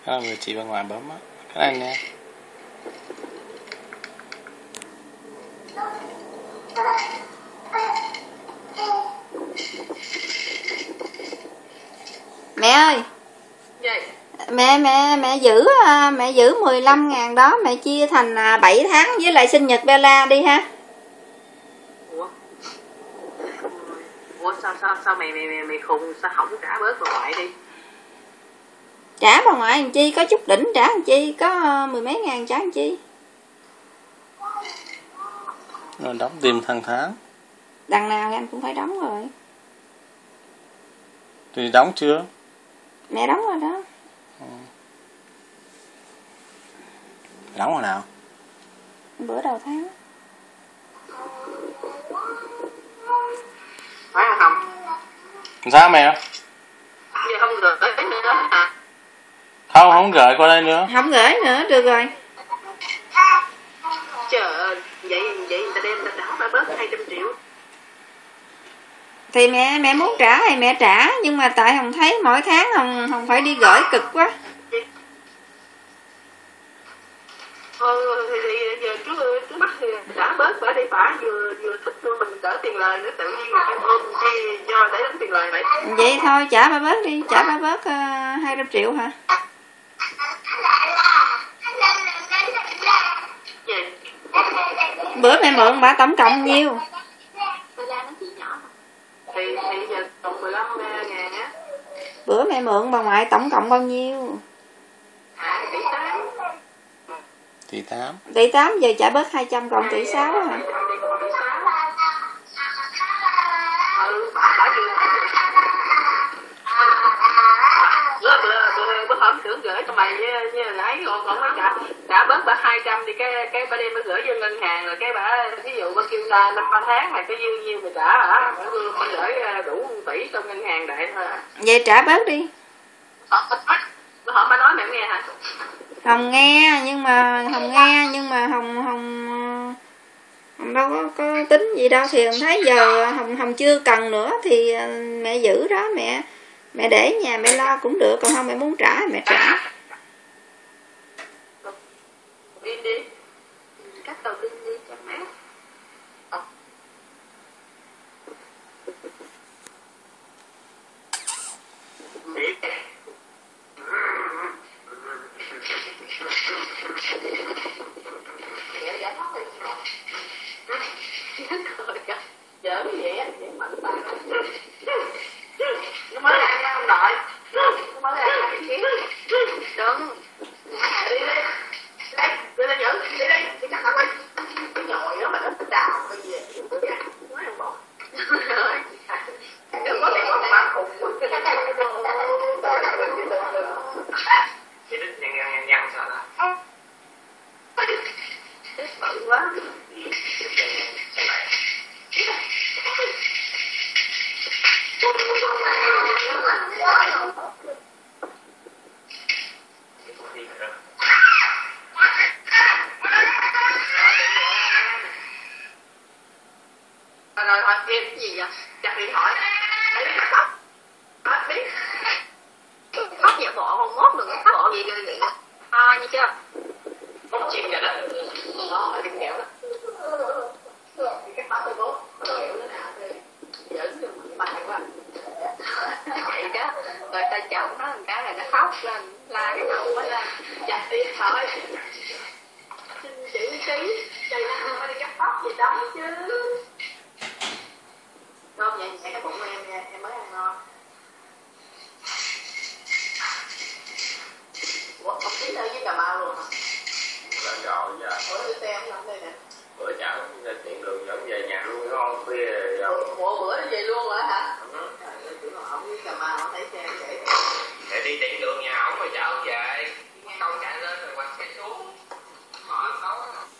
Đó là người chị bên ngoài bấm á. Cái này nè. Mẹ ơi. Gì? Mẹ giữ 15.000 đó mẹ chia thành 7 tháng với lại sinh nhật Bella đi ha. Ủa sao mày khùng, sao không trả bớt bà ngoại đi? Trả bà ngoại làm chi, có chút đỉnh trả làm chi, có 10 mấy ngàn trả làm chi. Rồi đóng tiền hàng tháng. Đằng nào thì anh cũng phải đóng rồi. Thì đóng chưa? Mẹ đóng rồi đó. Đóng hồi nào? Bữa đầu tháng. Phải không? Sao mẹ? Giờ không gửi nữa hả? Không gửi qua đây nữa. Không gửi nữa, được rồi. Trời ơi, vậy người ta đem ta đã bớt 200 triệu. Thì mẹ muốn trả thì mẹ trả, nhưng mà tại Hồng thấy mỗi tháng Hồng phải đi gửi cực quá. Thì giờ trước mắt thì trả bớt bả đi, bả vừa thích luôn, mình đỡ tiền lời nữa, tự nhiên mình ôm chi cho để đánh tiền lời vậy. Vậy thôi trả bà bớt đi, trả bà bớt 200 triệu hả? Gì? Bữa mẹ mượn bà tổng cộng nhiêu? Thì giờ còn 15.000 á. Bữa mẹ mượn bà ngoại tổng cộng bao nhiêu? Tỷ 8. Tỷ 8, giờ trả bớt 200 còn tỷ 6 hả? Bữa hôm tưởng gửi cho mày với lấy còn không có trả bớt bà 200 thì cái bà đem bà gửi vô ngân hàng, rồi cái bà ví dụ bà kêu là 5-3 tháng mày có dư nhiêu mày trả hả? Bà gửi đủ 1 tỷ trong ngân hàng đại thôi hả? Vậy trả bớt đi. Bữa hôm bà nói mẹ nghe hả? Hồng nghe nhưng mà Hồng đâu có tính gì đâu, thì Hồng thấy giờ Hồng chưa cần nữa thì mẹ giữ đó, mẹ để nhà mẹ lo cũng được, còn không mẹ muốn trả mẹ trả. Đi cắt đầu tiên đi cho mẹ. Giỡn vậy á, vậy mạnh tay. Nó mới ăn nha ông nội. Nó mới ăn hai kiến. Đừng. Đi đi. Đi lên giỡn, đi đi. Đi cắt tao đi. Cái nhồi đó mà nó đào cái gì vậy? Nói không bỏ. Đừng có để con bà khùng. Chị đừng nhăn sao nào. Bự quá. Rồi hỏi em cái gì vậy? Đặt điện thoại. Biết. Khóc vậy bộ không mốt được, bộ gì ghê vậy? Như chưa? Bóng chim vậy đó. Đó, đừng kẹo đó. Cái bắt tôi bố. Kẹo nó nào thì giỡn cho mình bài quá. Vậy đó. Rồi ta chồng nó một cái là nó khóc lên, la cái đầu quá lên. Chặt điện thoại. Xin chữ tí. Trời ơi, phải đi cắt tóc gì đó chứ. Cơm vậy mẹ cái bụng của em nha, em mới ăn ngon. Ủa, ông Tí ở với Cà Mau luôn hả? Lên rồi giờ. Bữa đi xe không đây nè. Bữa chở lên tiện đường dẫn về nhà luôn ngon khuya rồi. Ủa bữa đi về luôn rồi hả? Ông với Cà Mau thấy xe vậy. Để đi tiện đường nhà ổng rồi chở về. Câu chạy lên rồi quăng xe xuống. Họ xấu.